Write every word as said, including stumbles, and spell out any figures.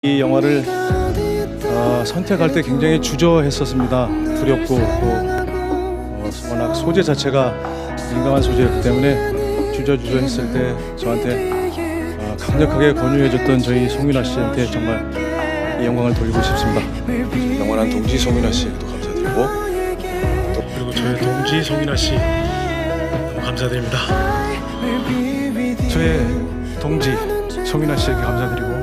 이 영화를 어, 선택할 때 굉장히 주저했었습니다. 두렵고 또 어, 워낙 소재 자체가 민감한 소재였기 때문에 주저주저했을 때 저한테 어, 강력하게 권유해줬던 저희 송윤아 씨한테 정말 이 영광을 돌리고 싶습니다. 영원한 동지 송윤아 씨에게도 감사드리고 또 그리고 저의 동지 송윤아 씨 너무 감사드립니다. 저의 동지 송윤아 씨에게 감사드리고